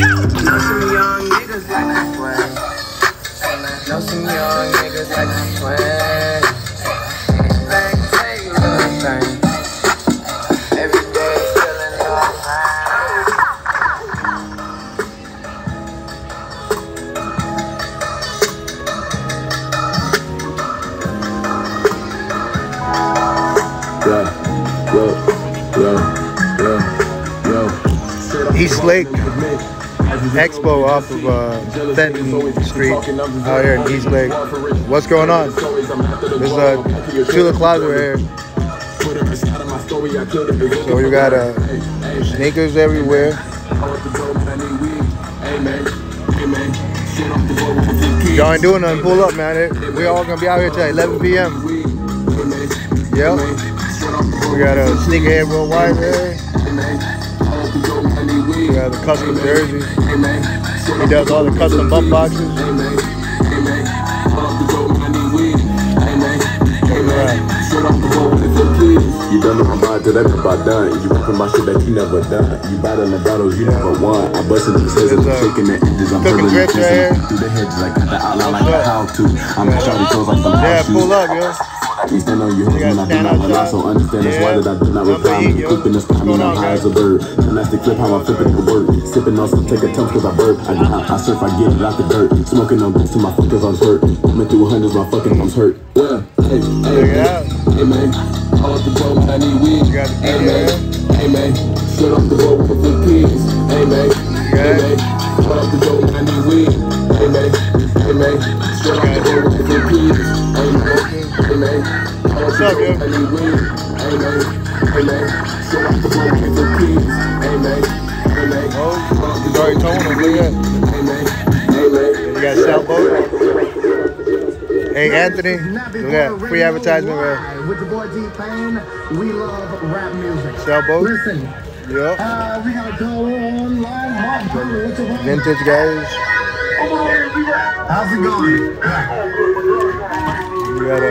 Know some young niggas like to swing. Know some young niggas like to swing. Bang, take a little thing. Every day feeling all high. East Lake Expo off of Fenton Street out here in East Lake. What's going on? There's a Chula Closet here. So you got sneakers everywhere. Y'all ain't doing nothing, pull up, man. We all gonna be out here till 11 p.m. Yep. We got a Sneakerhead Worldwide here. We got the custom jerseys. He does all the custom bump boxes. You done on my mind till that about done. You rapping my shit that you never done. You battling the battles you never won. I busted in the stairs and shaking the edges. I'm pulling the through the hedges like the outline like a how to. I'm shouting toes like some yeah, pull up, yo. You stand on your heels when I do not rely, so understand that's why that I do not reply. I'm clipping this time and I'm high as a bird. And that's the clip how I'm flipping the word. Sipping on some, take a tump cause I burp. I surf, I get it out the dirt. Smoking on boots till my fucking arms hurt. Went through hundreds, my fucking arms hurt. Yeah, hey man, all up the boat, I need weed. Hey man, shut up the boat with the kids. Hey man, all up the boat, I need weed. Hey man, shut up the boat with the kids. Hey man, what's up, yo? I need weed. Hey man, shut up the boat with the kids. Hey man, oh, he's already told him, look at that. You got Sailboat. Hey Anthony, look at that. Free advertisement there. With the boy T-Pain, we love rap music. Sailboat. Listen. Yep. We gotta go online. Vintage guys. How's it going? You got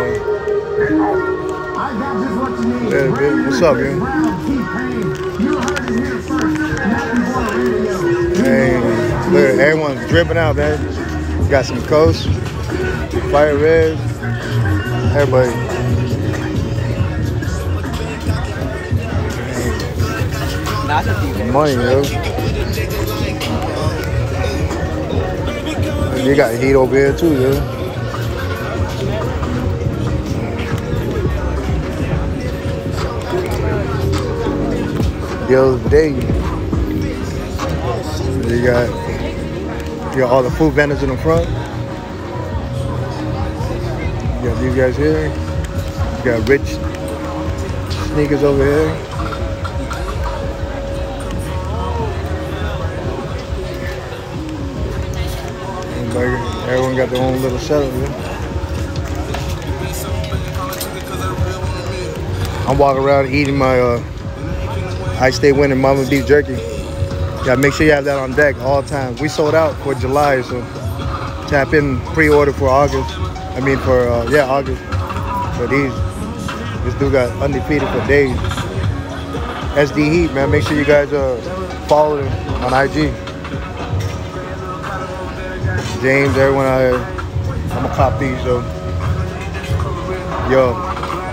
I got just what you need. what's up, man? You heard it here first. Hey, look, everyone's dripping out, man. Got some Coast, Fire Red, everybody. Money, yo. You got heat over here too, yo. The other day, you got all the food vendors in the front. You got these guys here. You got Rich sneakers over here. Everyone got their own little setup here. I'm walking around eating my I Stay Winning Mama beef jerky. Gotta make sure you have that on deck all times. We sold out for July, so tap in pre-order for August. I mean for August. So this dude got undefeated for days. SD Heat, man. Make sure you guys follow him on IG. James, everyone out here. I'm gonna cop these, so yo.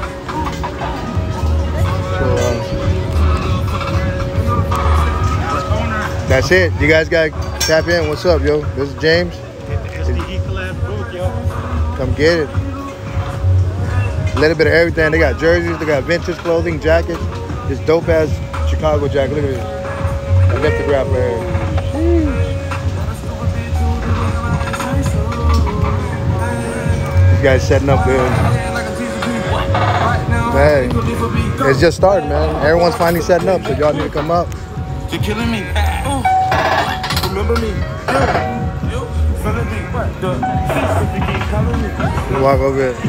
That's it. You guys gotta tap in. What's up, yo? This is James. Get the SDE collab book, yo. Come get it. A little bit of everything. They got jerseys, they got vintage clothing, jackets. This dope ass Chicago jacket. Look at this. I left the grab right here. These guys setting up there. Man, it's just starting, man. Everyone's finally setting up, so y'all need to come up. You're killing me. Remember me. Walk over here.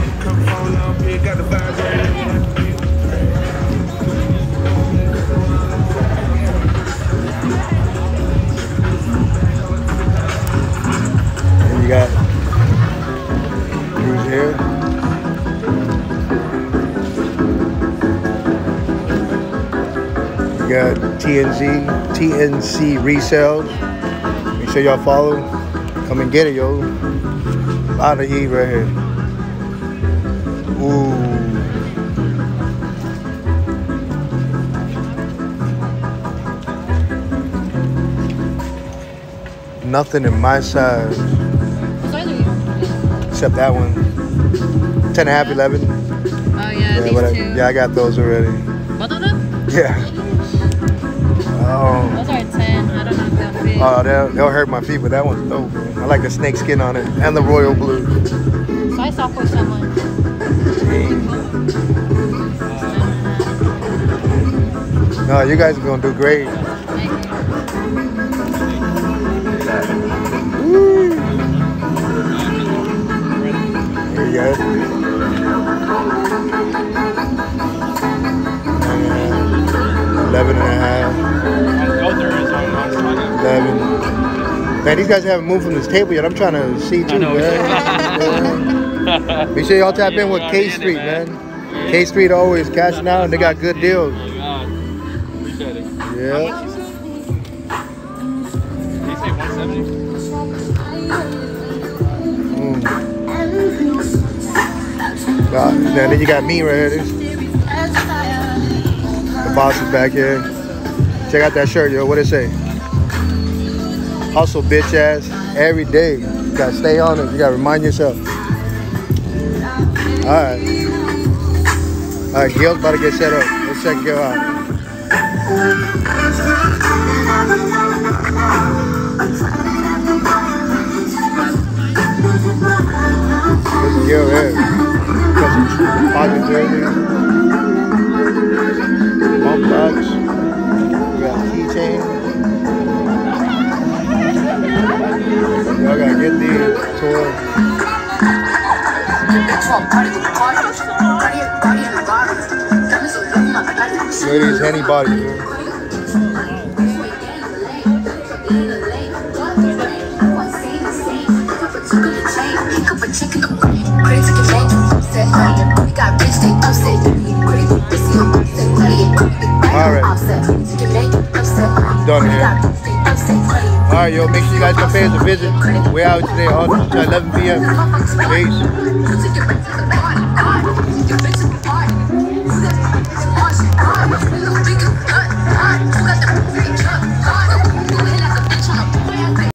And you got who's here? You got TNC resales. Make sure y'all follow. Come and get it, yo. A lot of heat right here. Ooh. Nothing in my size. What size are you? Except that one. 10 and a half, 11. Oh yeah, these two. Yeah, I got those already. Both of them? Yeah. Oh. Those are 10. I don't know if they'll fit. Oh, they'll hurt my feet, but that one's dope. I like the snake skin on it and the royal blue. Size off for someone. No, you guys are gonna do great. Woo. Here you go. 11 and a half. 11. Man, these guys haven't moved from this table yet. I'm trying to see too, man. Make sure y'all tap in with K Street, man. K Street always cashing out and they got good deals. Yeah. Then you got me right here. The boss is back here. Check out that shirt, yo. What it say? Hustle, bitch ass, every day. You gotta stay on it. You gotta remind yourself. Alright. Alright, Gil's about to get set up. Let's check Gil out. This is Gil here. Got some pocket jersey. Bump box. We got a keychain. Y'all gotta get these toys. Look at these Henny bodies, man. Alright. Done here. Alright, yo, make sure you guys come pay us a visit. We're out today, all until 11 p.m. Peace.